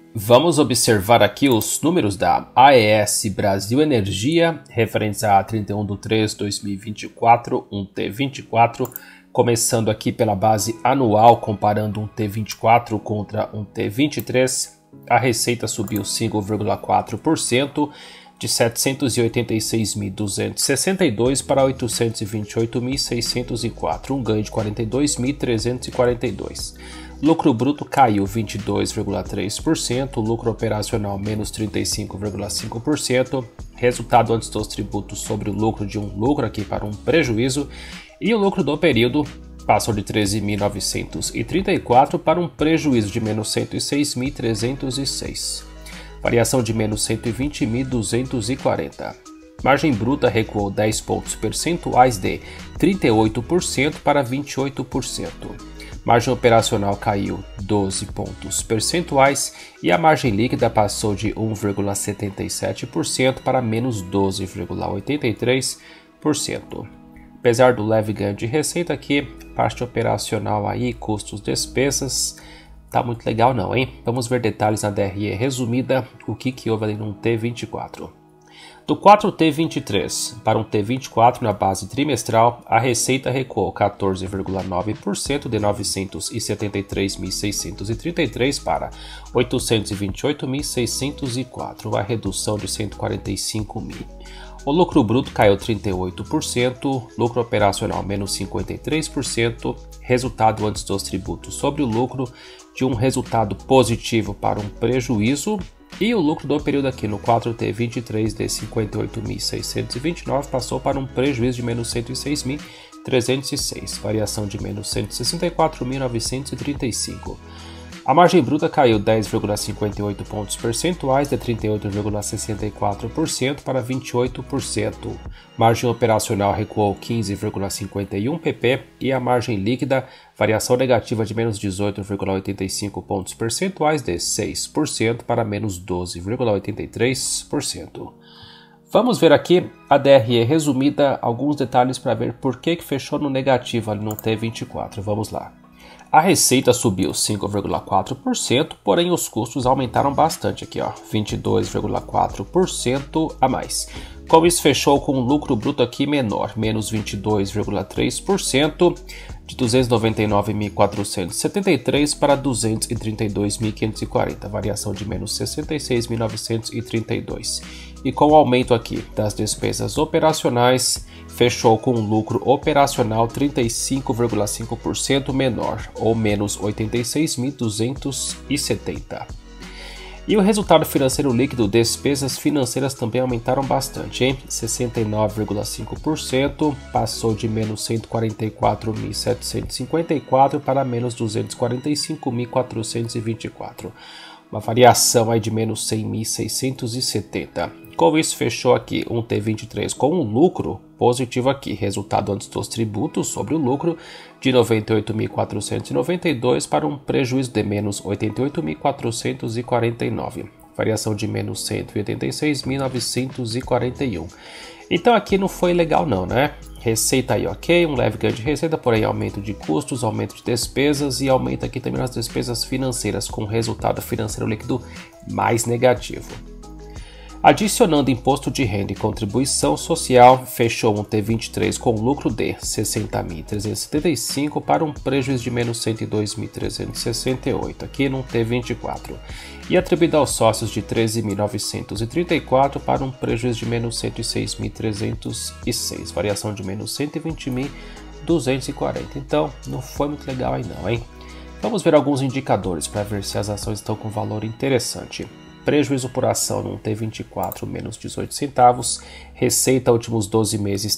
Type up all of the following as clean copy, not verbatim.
Vamos observar aqui os números da AES Brasil Energia, referentes a 31/3/2024, um T24, começando aqui pela base anual, comparando um T24 contra um T23, a receita subiu 5,4%, de 786.262 para 828.604, um ganho de 42.342. Lucro bruto caiu 22,3%, lucro operacional menos 35,5%, resultado antes dos tributos sobre o lucro de um lucro aqui para um prejuízo, e o lucro do período passou de 13.934 para um prejuízo de menos 106.306, variação de menos 120.240. Margem bruta recuou 10 pontos percentuais de 38% para 28%. Margem operacional caiu 12 pontos percentuais e a margem líquida passou de 1,77% para menos 12,83%. Apesar do leve ganho de receita aqui, parte operacional aí, custos, despesas, tá muito legal não, hein? Vamos ver detalhes na DRE resumida, o que houve ali no T24. Do 4T23 para um T24 na base trimestral, a receita recuou 14,9% de 973.633 para 828.604, uma redução de 145.000. O lucro bruto caiu 38%, lucro operacional menos 53%, resultado antes dos tributos sobre o lucro de um resultado positivo para um prejuízo. E o lucro do período aqui no 4T23 de 58.629 passou para um prejuízo de menos 106.306, variação de menos 164.935. A margem bruta caiu 10,58 pontos percentuais de 38,64% para 28%. Margem operacional recuou 15,51 pp e a margem líquida, variação negativa de menos 18,85 pontos percentuais de 6% para menos 12,83%. Vamos ver aqui a DRE resumida, alguns detalhes para ver por que fechou no negativo ali no T24. Vamos lá. A receita subiu 5,4%, porém os custos aumentaram bastante aqui, 22,4% a mais. Com isso, fechou com um lucro bruto aqui menor, menos 22,3%, de 299.473 para 232.540, variação de menos 66.932. E com o aumento aqui das despesas operacionais, fechou com um lucro operacional 35,5% menor, ou menos 86.270. E o resultado financeiro líquido, despesas financeiras também aumentaram bastante, hein? 69,5%, passou de menos 144.754 para menos 245.424. Uma variação aí de menos 100.670. Com isso, fechou aqui um T23 com um lucro positivo aqui, resultado antes dos tributos sobre o lucro de 98.492 para um prejuízo de menos 88.449, variação de menos 186.941. Então aqui não foi legal não, né? Receita aí ok, um leve ganho de receita, porém aumento de custos, aumento de despesas e aumento aqui também nas despesas financeiras, com resultado financeiro líquido mais negativo. Adicionando imposto de renda e contribuição social, fechou um T23 com lucro de 60.375 para um prejuízo de menos 102.368, aqui no T24. E atribuído aos sócios de 13.934 para um prejuízo de menos 106.306, variação de menos 120.240. Então, não foi muito legal aí não, hein? Vamos ver alguns indicadores para ver se as ações estão com valor interessante. Prejuízo por ação no T24, menos 18 centavos. Receita últimos 12 meses,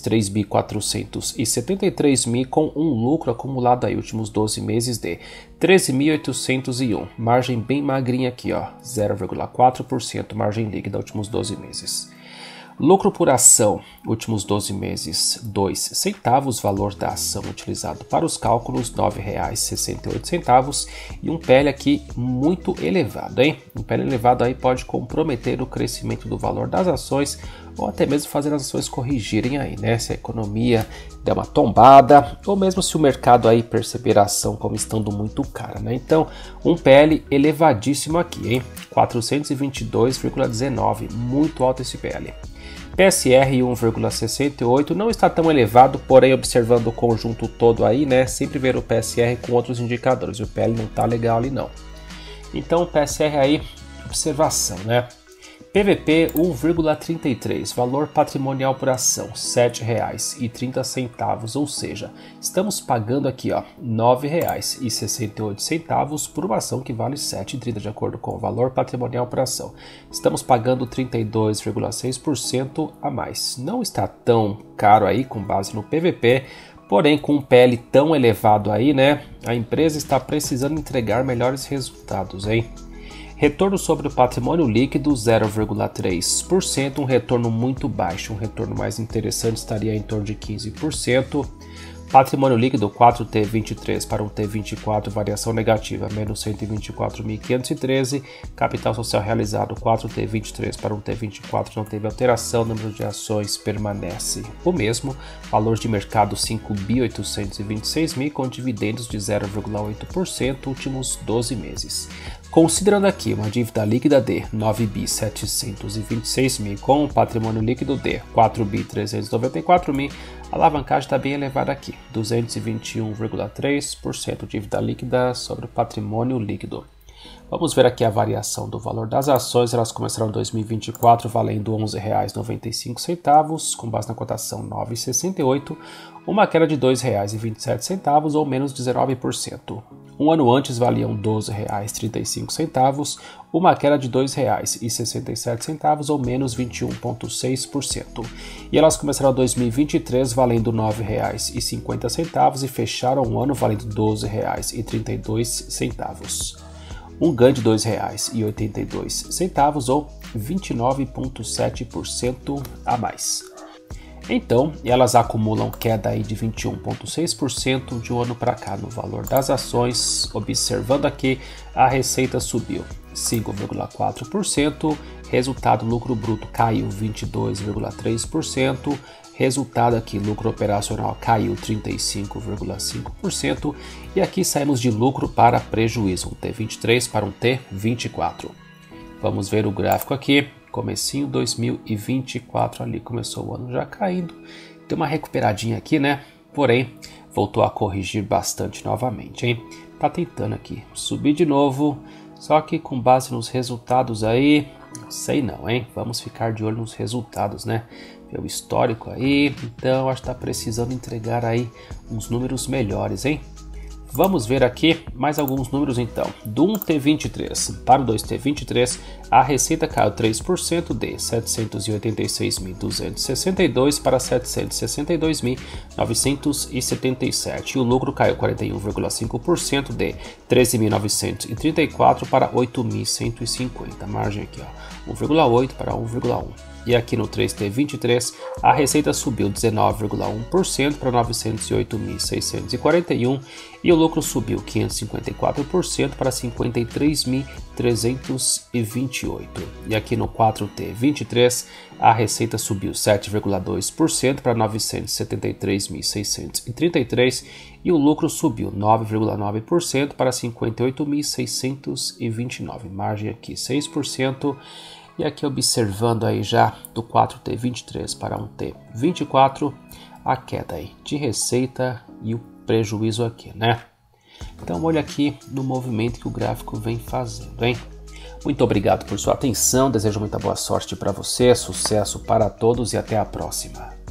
3.473 com um lucro acumulado aí últimos 12 meses de 13.801. Margem bem magrinha aqui, 0,4% margem líquida últimos 12 meses. Lucro por ação, últimos 12 meses, 2 centavos, valor da ação utilizado para os cálculos, R$ 9,68, e um PL aqui muito elevado, hein? Um PL elevado aí pode comprometer o crescimento do valor das ações ou até mesmo fazer as ações corrigirem aí, né? Se a economia der uma tombada ou mesmo se o mercado aí perceber a ação como estando muito cara, né? Então, um PL elevadíssimo aqui, hein? 422,19, muito alto esse PL. PSR 1,68 não está tão elevado, porém observando o conjunto todo aí, né, sempre ver o PSR com outros indicadores, o PL não tá legal ali não. Então o PSR aí, observação, né. PVP 1,33, valor patrimonial por ação R$ 7,30, ou seja, estamos pagando aqui ó, R$ 9,68 por uma ação que vale R$ 7,30 de acordo com o valor patrimonial por ação. Estamos pagando 32,6% a mais. Não está tão caro aí com base no PVP, porém com um PL tão elevado aí, né, a empresa está precisando entregar melhores resultados, hein? Retorno sobre o patrimônio líquido 0,3%, um retorno muito baixo, um retorno mais interessante estaria em torno de 15%. Patrimônio líquido 4T23 para um T24, variação negativa, menos 124.513. Capital social realizado 4T23 para um T24, não teve alteração, número de ações permanece o mesmo. Valor de mercado 5.826.000 com dividendos de 0,8% últimos 12 meses. Considerando aqui uma dívida líquida de 9.726.000 com um patrimônio líquido de 4.394.000, a alavancagem está bem elevada aqui, 221,3% dívida líquida sobre o patrimônio líquido. Vamos ver aqui a variação do valor das ações, elas começaram em 2024 valendo R$ 11,95, com base na cotação 9,68, uma queda de R$ 2,27 ou menos 19%. Um ano antes valiam R$ 12,35, uma queda de R$ 2,67 ou menos 21,6%. E elas começaram em 2023 valendo R$ 9,50 e fecharam o ano valendo R$ 12,32. Um ganho de R$ 2,82 ou 29,7% a mais. Então, elas acumulam queda aí de 21,6% de um ano para cá no valor das ações. Observando aqui, a receita subiu 5,4%, resultado lucro bruto caiu 22,3%, resultado aqui lucro operacional caiu 35,5% e aqui saímos de lucro para prejuízo, um T23 para um T24. Vamos ver o gráfico aqui. Comecinho 2024 ali, começou o ano já caindo, deu uma recuperadinha aqui, né? Porém, voltou a corrigir bastante novamente, hein? Tá tentando aqui subir de novo, só que com base nos resultados aí, sei não, hein? Vamos ficar de olho nos resultados, né? Ver o histórico aí, então acho que tá precisando entregar aí uns números melhores, hein? Vamos ver aqui mais alguns números então. Do 1T23 para o 2T23, a receita caiu 3% de 786.262 para 762.977 e o lucro caiu 41,5% de 13.934 para 8.150. Margem aqui, ó, 1,8 para 1,1. E aqui no 3T23, a receita subiu 19,1% para 908.641 e o lucro subiu 554% para 53.328. E aqui no 4T23, a receita subiu 7,2% para 973.633 e o lucro subiu 9,9% para 58.629. Margem aqui 6%. E aqui observando aí já do 4T23 para um T24, a queda aí de receita e o prejuízo aqui, né? Então olha aqui no movimento que o gráfico vem fazendo, hein? Muito obrigado por sua atenção, desejo muita boa sorte para você, sucesso para todos e até a próxima.